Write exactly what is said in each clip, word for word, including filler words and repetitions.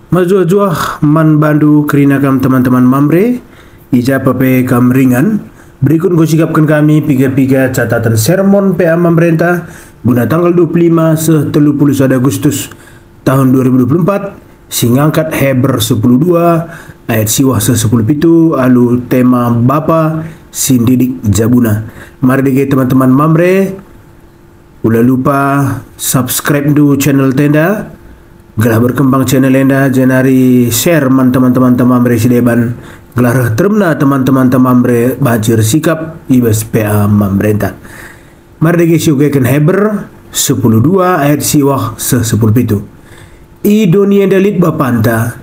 Majuah-juah man bandu kerina kam teman-teman mamre ija pape kam ringan. Berikut gue sikapkan kami piga-piga catatan sermon P A Mamrenta guna tanggal dua puluh lima se tiga puluh satu Agustus tahun dua ribu dua puluh empat singangkat Hebr sepuluh dua ayat siwah se sepuluh pitu alu tema Bapa sindidik jabuna. Mari dege teman-teman mamre ulah lupa subscribe du channel tenda gelah berkembang channel enda jenari share man teman-teman tamamre sideban gelah termna teman-teman tamamre bajir sikap ibas P A Mamrenta. Mari dege syugekan Hebr sepuluh dua ayat siwah se sepuluh pitu. I dunia dalit bapanta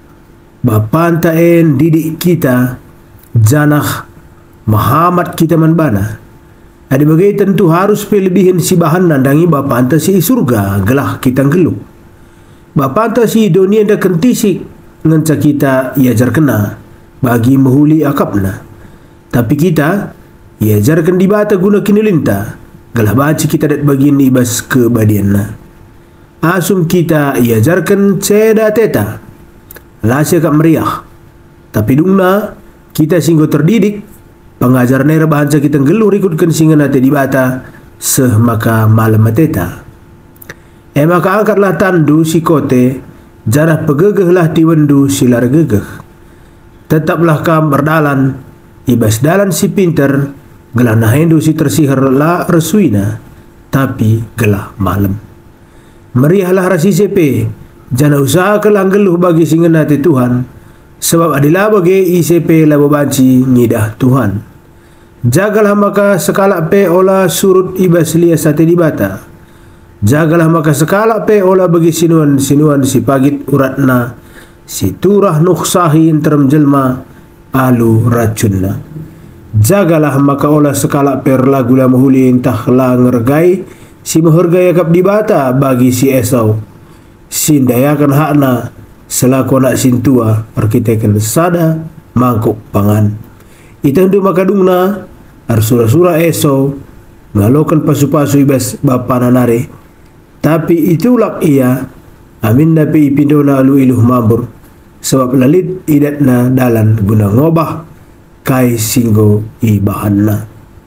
bapanta en didik kita janah Muhammad kita manbana. Ada bagai tentu harus pelebihin si bahan nandangi bapanta si surga gelah kita geluh. Bapanta si dunia dah kentisik nganca kita iajar kena bagi menghuli akapna. Tapi kita iajarkan di bata guna kinilinta gelah baci kita dat bagian ibas ke badianna. Asum kita iajarkan ceda teta lasya kap meriah. Tapi dungna kita singgo terdidik pengajar nera bahanca kita ngeluh ikutkan singa nate di bata seh maka malam mateta. Eh maka angkatlah tandu si kote jarah pegegehlah tiwendu silar gegeh. Tetaplah kam berdalan ibas dalan si pinter gelah nahendu si tersihir la resuina tapi gelah malam. Meriahlah rasi sepe jana usaha kelang geluh bagi singenate Tuhan sebab adilah bagi I C P la bebanci ngidah Tuhan. Jagalah maka sekala pe olah surut ibas lia sate di bata. Jagalah maka sekala pe olah bagi sinuan-sinuan si pagit uratna si turah nuksahi interam jelma alu racunna. Jagalah maka olah sekala per lagu la mahuli entah la ngergai si menghargai akap di bata bagi si Esau. Sindayakan hakna selaku anak sintua arkitekan sada mangkuk pangan. Itu hendak maka dungna arsura-sura Esau ngalokan pasu-pasu ibas bapa nanare. Tapi itulah ia amin napi ipindona alu iluh mabur sebab lalit idatna dalan guna ngobah kai singgo ibahanna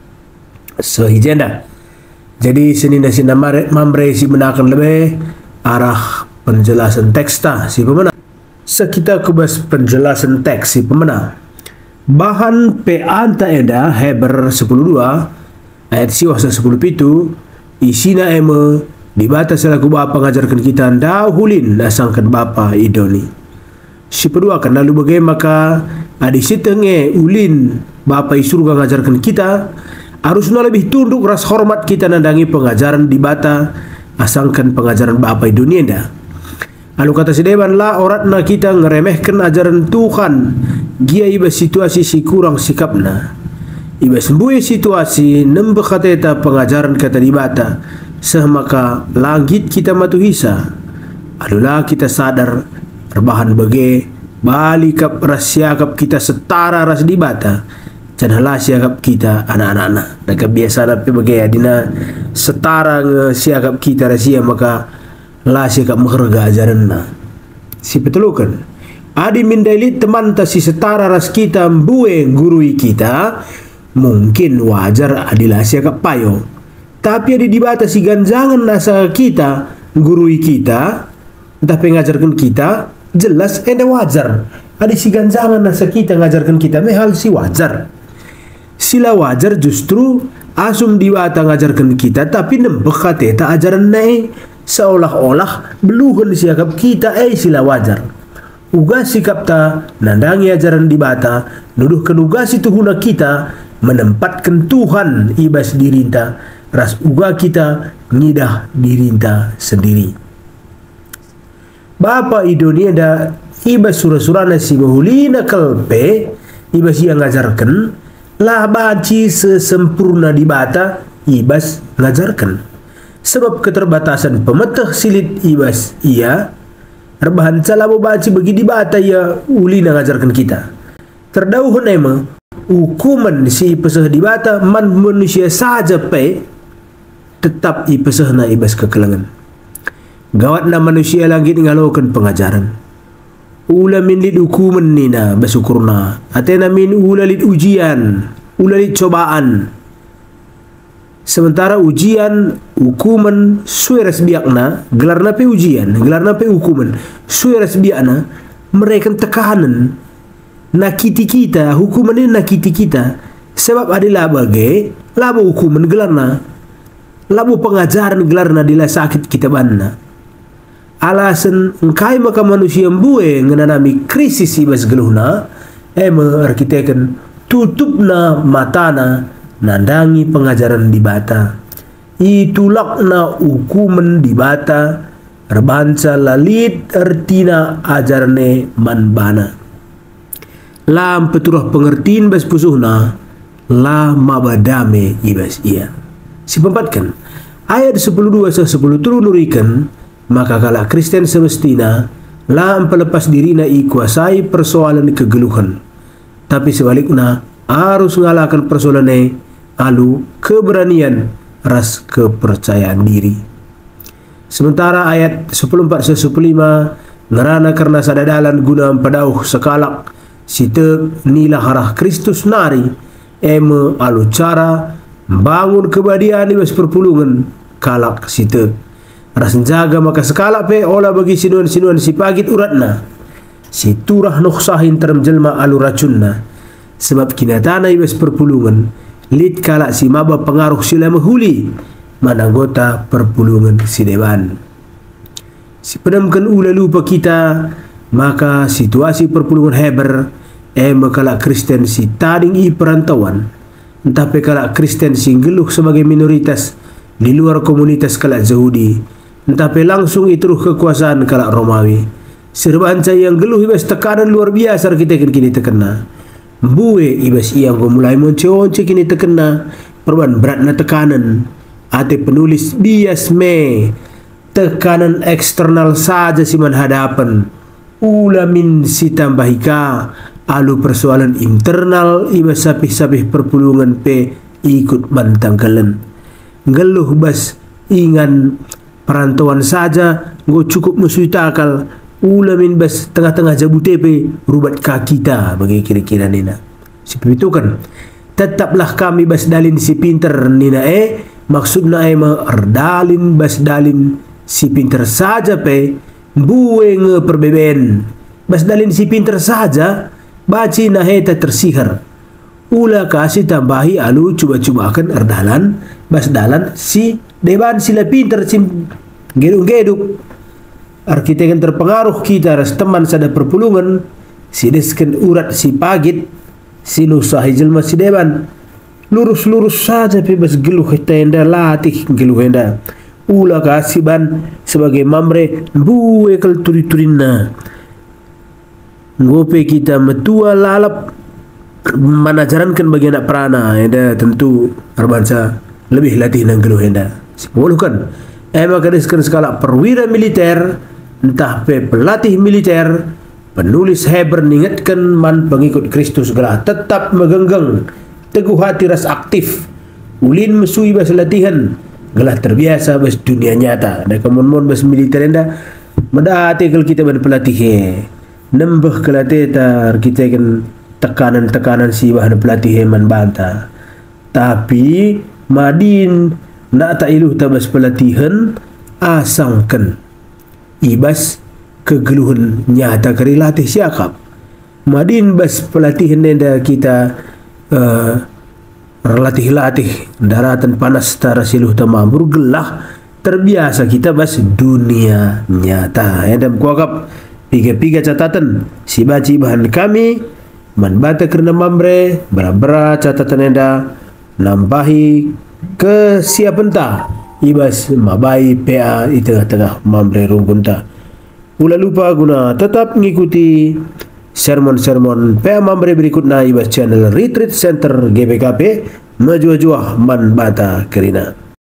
sehijenda. Jadi senina sina mamre si menakan lebih arah penjelasan teksta si pemena. Sekitar kubas penjelasan teks si pemena. Bahan P A anta eda Hebr sepuluh dua ayat siwah sepuluh pitu isina eme di bata selaku bapa ngajarkan kita dahulin dasangkan bapa idoni. Si kedua kan lalu bagai maka adi sitenge ulin bapa isurga ngajarkan kita harusnya lebih tunduk ras hormat kita nandangi pengajaran di bata asangkan pengajaran bapa idoni enda. Lalu kata sedeban la oratna kita ngeremehkan ajaran Tuhan gia iba situasi si kurang sikapna. Iba sembuhi situasi nembek kateta pengajaran kata di bata seh maka langit kita matuhisa. Alulah kita sadar terbahan bage balik kap rahasia kap kita setara ras di bata dan halah siakap kita anak-anak dan kebiasaan apa bage adina setara nge siakap kita rahasia maka lah siakap mengharga ajaranna. Si petulukan adi mindailit teman ta si setara ras kita mbue gurui kita mungkin wajar adilah siakap payo. Tapi ada di bata si ganjangan nasa kita gurui kita entah pengajarkan kita jelas enda wajar. Ada si ganjangan nasa kita ngajarkan kita mehal si wajar. Sila wajar justru asum di bata ngajarkan kita tapi nembek ta ajaran nae seolah-olah beluhun siakap kita eh sila wajar. Uga sikap ta nandangi ajaran di bata nuduhkan uga si tuhuna kita menempatkan Tuhan ibas dirinta ras uga kita ngidah dirinta sendiri. Bapa idonia da ibas surah-surana si mahulina kalpe ibas yang ngajarkan lah baci sesempurna di bata ibas ngajarkan. Sebab keterbatasan pemetah silit ibas ia rebahan salamu baci bagi di bata ya ulina ngajarkan kita. Terdauhun emang hukuman si pesah di bata man manusia saja pe tetap i pesahna ibas kekelangan. Gawatna manusia langit ngalokan pengajaran. ula min lid hukuman nina basukurna, atena min ula lid ujian, ula lid cobaan. Sementara ujian, hukuman sueras biakna, gelarna pe ujian, gelarna pe hukuman, sueras biakna, mereka tekanan nakiti kita, hukuman ini nakiti kita, sebab adalah bagai labu hukuman gelarna, labu pengajaran gelarna dila sakit kita banna. Alasan engkai maka manusia mbue ngenanami krisis ibas geluhna, ema arkiteken tutupna matana nandangi pengajaran di bata, itulakna hukuman di bata, rebansa lalit ertina ajarne manbana. Lam peturah pengertiin bas pusuhna, la mabadame ibas ia. Si pempatkan ayat sepuluh dua se sepuluh turu nurikan, maka kala Kristen semestina lam pelepas dirina i kuasai persoalan kegeluhan, tapi sebaliknya harus ngalahkan persoalannya alu keberanian ras kepercayaan diri. Sementara ayat sepuluh empat se sepuluh lima ngerana karena sadadalan guna padauh sekalak site nila harah Kristus nari eme alu cara bangun kebadian ibas perpulungan kalak site ras jaga maka sekalak pe olah bagi sinuan-sinuan si pagit uratna si turah nuksahin terem jelma alu racunna, sebab kinatana ibas perpulungan lid kalak si maba pengaruh sila mahuli mananggota perpulungan si dewan. Si penamkan ula lupa kita, maka situasi perpulungan heber ema kalak Kristen si tading i perantauan, entah pe kalak Kristen si geluh sebagai minoritas di luar komunitas kalak Yahudi, entah pe langsung ituruh kekuasaan kalak Romawi. Serbanca yang geluh ibas tekanan luar biasa kita kini terkena. Mbue ibas yang mulai monce-once kini terkena perban beratna tekanan. Ate penulis bias me tekanan eksternal saja si menhadapan. Ula min si tambahika alu persoalan internal ibas sapih-sapih perpulungan pe ikut bantangkalan. Geluh bas ingan perantauan saja go cukup musuita akal. Ula min bas tengah-tengah jabute pe rubat kakita bagi kira-kira nina. Seperti itu kan. Tetaplah kami bas dalin si pinter nina eh maksudna eh erdalin bas dalin si pinter saja pe buwe nge perbeben. Bas dalin si pinter saja baci na heta tersihar. Ula kasih tambahi alu coba-coba akan erdalan bas dalan si deban sila pinter si geduk-geduk. Arkitek yang terpengaruh kita ras teman sada perpulungan si desken urat si pagit si nusahi jelma si deban lurus-lurus saja bebas geluh tenda latih geluh henda ula kasiban sebagai mamre buwe kal turi-turina ngope kita metua lalap manajarankan bagi anak perana henda tentu arbansa lebih latih nang geluh henda sepuluh kan ema kadeskan skala perwira militer entah pe pelatih militer, penulis Heber ningatkan man pengikut Kristus gelah tetap megenggeng teguh hati ras aktif ulin mesui bas latihan gelah terbiasa bas dunia nyata dan kemun-mun bas militer enda medate kalau kita ban pelatih nembeh kelatih tar kita kan tekanan-tekanan si bahan pelatih man banta tapi madin nak tak iluh tabas pelatihan asangkan ibas kegeluhan nyata kari latih siakap madin bas pelatihan nenda kita uh, latih-latih daratan panas tara siluh tamambur gelah terbiasa kita bas dunia nyata edam kuakap piga-piga catatan si baci bahan kami manbata kerana mambre bera-bera catatan nenda nambahi kesiapan ta ibas mabai P A di tengah-tengah mambre rungkunta. Ula lupa guna tetap mengikuti sermon-sermon P A mambre berikutnya ibas channel Retreat Center G B K P Majuah-juah man bata kerina.